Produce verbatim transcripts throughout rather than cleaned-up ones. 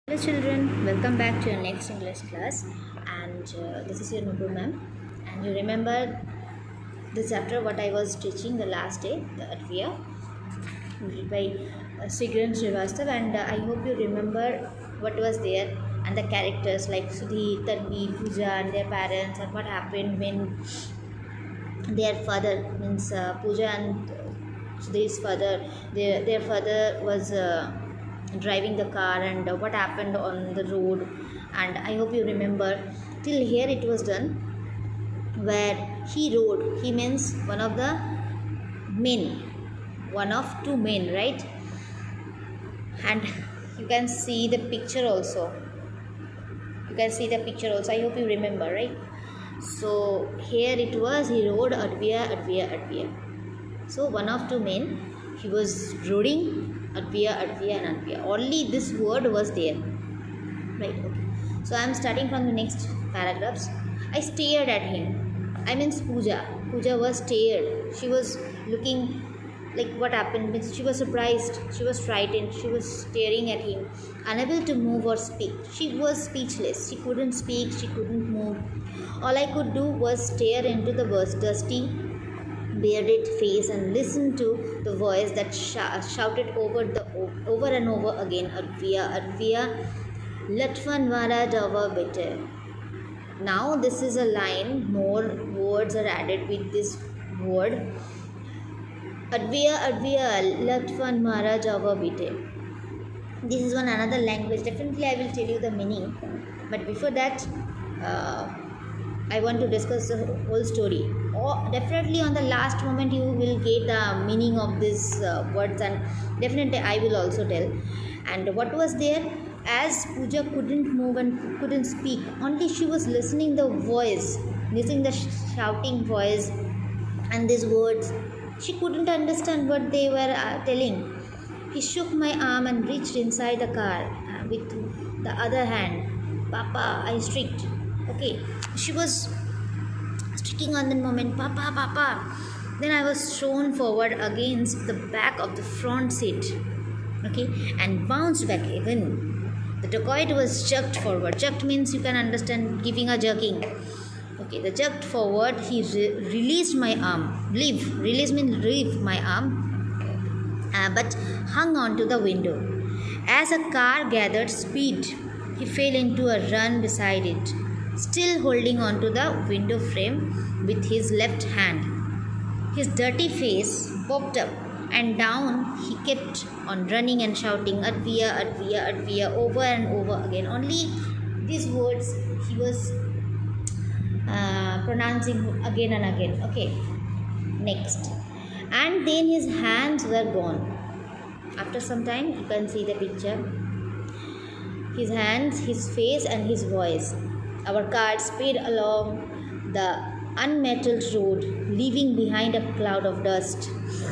Hello children, welcome back to your next English class, and uh, this is your Nupur ma'am. And you remember this chapter what I was teaching the last day, the Advya by uh, Sigran Srivastav, and uh, I hope you remember what was there and the characters like Sudhi, Tanvi, Pooja and their parents, and what happened when their father means uh, Pooja and Sudhi's father, their, their father was uh, driving the car, and uh, what happened on the road. And I hope you remember till here it was done where he rode. He means one of the men, one of two men, right? And you can see the picture also. You can see the picture also. I hope you remember, right? So here it was, he rode Advya, Advya, Advya. So one of two men, he was riding Advya, Advya and Advya. Only this word was there. Right, okay. So I am starting from the next paragraphs. I stared at him. I means Pooja. Pooja was stared. She was looking like what happened. Means she was surprised. She was frightened. She was staring at him, unable to move or speak. She was speechless. She couldn't speak. She couldn't move. All I could do was stare into the dusty, bearded face and listen to the voice that sh- shouted over the over and over again, Advya, Advya, Latvanwara Dava Bitte. Now this is a line, more words are added with this word. Advya, Advya, Latvanwara Dava Bitte. This is one another language. Definitely I will tell you the meaning. But before that, uh, I want to discuss the whole story. Or definitely on the last moment you will get the meaning of these uh, words, and definitely I will also tell. And what was there? As Pooja couldn't move and couldn't speak, only she was listening the voice, listening the shouting voice and these words. She couldn't understand what they were uh, telling. He shook my arm and reached inside the car uh, with the other hand. Papa, I shrieked. Okay, she was sticking on the moment, Papa, Papa. Then I was thrown forward against the back of the front seat, okay, and bounced back even. The dacoit was jerked forward. Jerked means you can understand giving a jerking. Okay, the jerked forward, he re- released my arm. Leave, release means leave my arm, uh, but hung on to the window. As a car gathered speed, he fell into a run beside it, still holding on to the window frame with his left hand. His dirty face popped up and down. He kept on running and shouting, Advya, Advya, Advya, over and over again. Only these words he was uh, pronouncing again and again. Okay, next. And then his hands were gone. After some time, you can see the picture. His hands, his face and his voice. Our car sped along the unmetalled road, leaving behind a cloud of dust.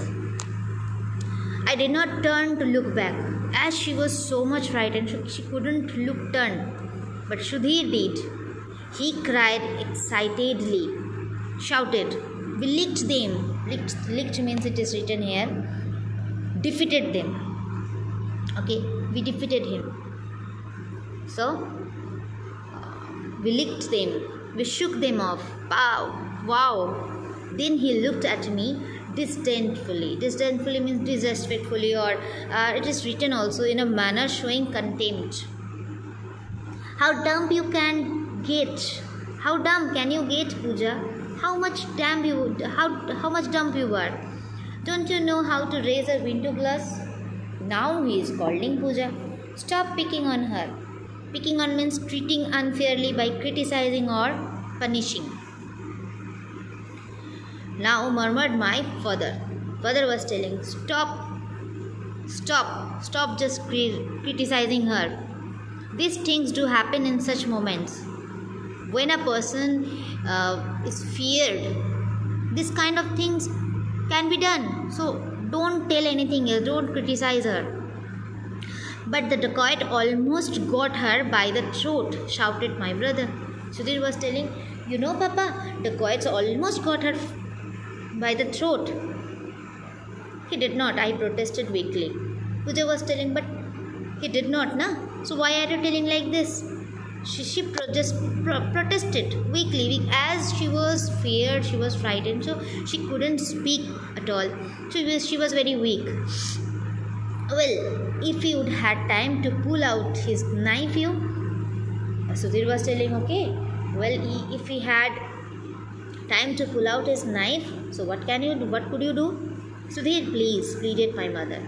I did not turn to look back, as she was so much frightened she couldn't look turn. But Sudhir did. He cried excitedly, shouted, "We licked them." Licked, licked means it is written here. Defeated them. Okay, we defeated him. So, we licked them. We shook them off. Wow! Wow! Then he looked at me disdainfully. Disdainfully means disrespectfully, or uh, it is written also in a manner showing contempt. How dumb you can get! How dumb can you get, Pooja? How much dumb you how how much dumb you are? Don't you know how to raise a window glass? Now he is scolding Pooja. Stop picking on her. Picking on means treating unfairly by criticizing or punishing. Now murmured my father. Father was telling, Stop, stop, stop just criticizing her. These things do happen in such moments. When a person uh, is feared, this kind of things can be done. So don't tell anything else, don't criticize her. But the dacoit almost got her by the throat, shouted my brother. Sudhir was telling, You know, Papa, dacoits almost got her by the throat. He did not, I protested weakly. Pooja was telling, But he did not, na? So why are you telling like this? She, she pro- just pro- protested weakly, weak, as she was feared, she was frightened, so she couldn't speak at all. She was, she was very weak. Well, if he would had time to pull out his knife, you, Sudhir was telling, okay, well, he, if he had time to pull out his knife, so what can you do? What could you do? Sudhir, please, pleaded my mother.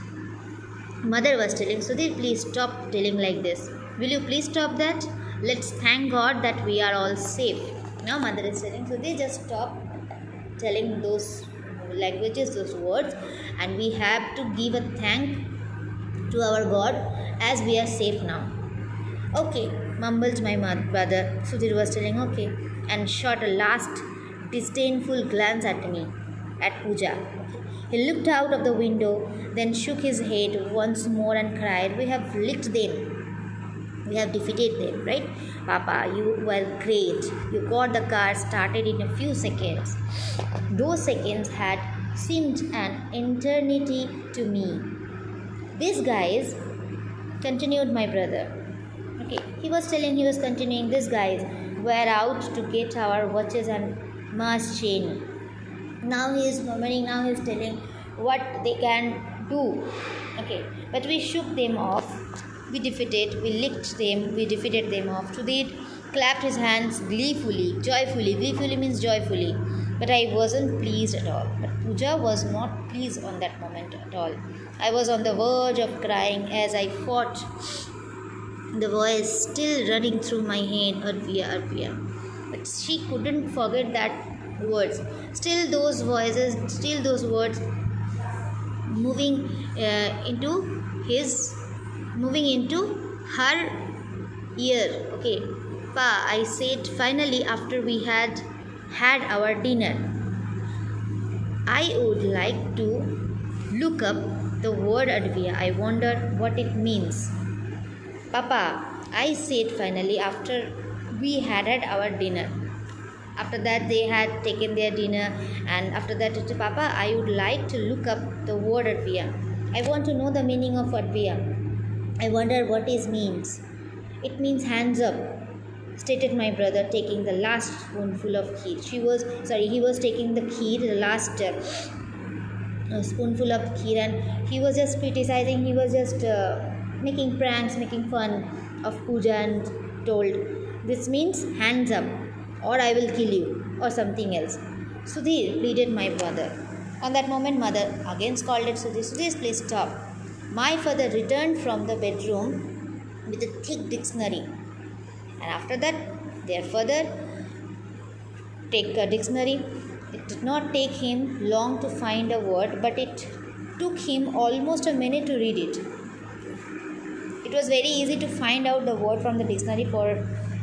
Mother was telling, Sudhir, please stop telling like this. Will you please stop that? Let's thank God that we are all safe. Now mother is telling, Sudhir, just stop telling those languages, those words, and we have to give a thank to our God as we are safe now. Okay, mumbled my brother. Sudhir was telling, okay, and shot a last disdainful glance at me, at Pooja. He looked out of the window, then shook his head once more and cried, we have licked them. We have defeated them, right? Papa, you were great. You got the car started in a few seconds. Those seconds had seemed an eternity to me. These guys, continued my brother. Okay, he was telling, he was continuing, these guys were out to get our watches and mass chain. Now he is murmuring, now he is telling what they can do. Okay, but we shook them off. We defeated, we licked them, we defeated them off. Sudhir clapped his hands gleefully, joyfully. Gleefully means joyfully. But I wasn't pleased at all. But Pooja was not pleased on that moment at all. I was on the verge of crying as I fought the voice still running through my head, Arvia, Arvia. But she couldn't forget that words. Still those voices, still those words moving uh, into his moving into her ear. Okay, Pa, I said finally after we had had our dinner, I would like to look up the word Advia. I wonder what it means. Papa, I said finally after we had had our dinner. After that they had taken their dinner, and after that, Papa, I would like to look up the word Advia. I want to know the meaning of Advia. I wonder what it means. It means hands up, stated my brother, taking the last spoonful of kheer. She was sorry, he was taking the kheer, the last uh, spoonful of kheer, and he was just criticizing. He was just uh, making pranks, making fun of Pooja, and told, "This means hands up, or I will kill you, or something else." Sudhir, pleaded my brother. On that moment, mother again scolded Sudhir. Sudhir, please stop. My father returned from the bedroom with a thick dictionary, and after that their father take a dictionary. It did not take him long to find a word, but it took him almost a minute to read it. It was very easy to find out the word from the dictionary for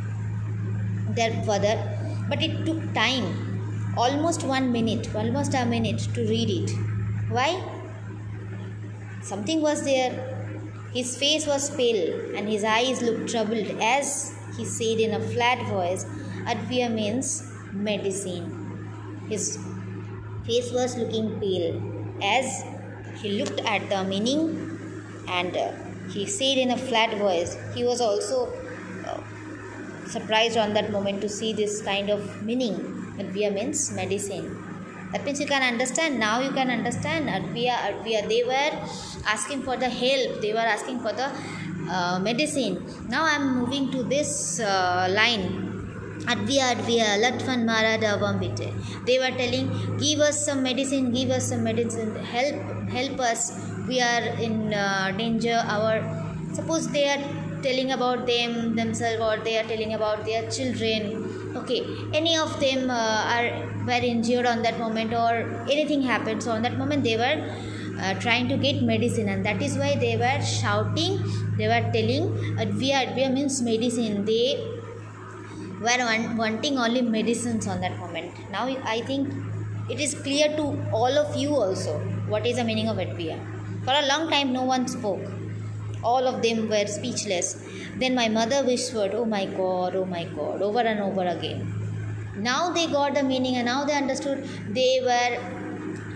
their father, but it took time, almost one minute, almost a minute to read it. Why? Something was there. His face was pale and his eyes looked troubled as he said in a flat voice, Advia means medicine. His face was looking pale as he looked at the meaning, and uh, he said in a flat voice. He was also uh, surprised on that moment to see this kind of meaning. Advia means medicine. That means you can understand. Now you can understand Advia, Advia. They were asking for the help. They were asking for the uh, medicine. Now I am moving to this uh, line. Advia, Advia, Latvan Mara Davam Bite. They were telling, give us some medicine, give us some medicine, help, help us. We are in uh, danger. Our suppose they are telling about them themselves, or they are telling about their children. Okay, any of them uh, are were injured on that moment, or anything happened. So on that moment they were uh, trying to get medicine, and that is why they were shouting. They were telling Advia, Advia means medicine. They were wanting only medicines on that moment. Now I think it is clear to all of you also what is the meaning of Advia. For a long time no one spoke. All of them were speechless. Then my mother whispered, oh my God, oh my God, over and over again. Now they got the meaning, and now they understood. They were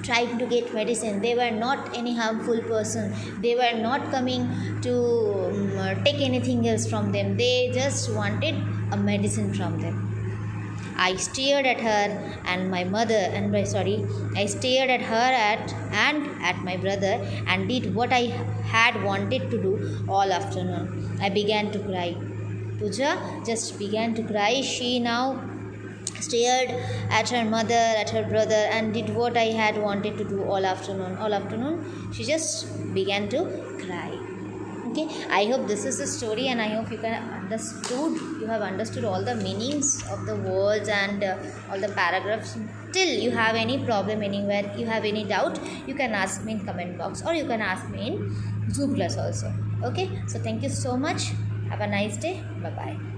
trying to get medicine. They were not any harmful person. They were not coming to um, take anything else from them. They just wanted a medicine from them. I stared at her and my mother and my sorry I stared at her at and at my brother and did what I had wanted to do all afternoon. I began to cry. Pooja just began to cry. She now stared at her mother, at her brother, and did what I had wanted to do all afternoon. All afternoon, she just began to cry. Okay, I hope this is the story, and I hope you can understood. You have understood all the meanings of the words and uh, all the paragraphs. Till you have any problem anywhere, you have any doubt, you can ask me in comment box, or you can ask me in Zoom class also. Okay, so thank you so much. Have a nice day. Bye bye.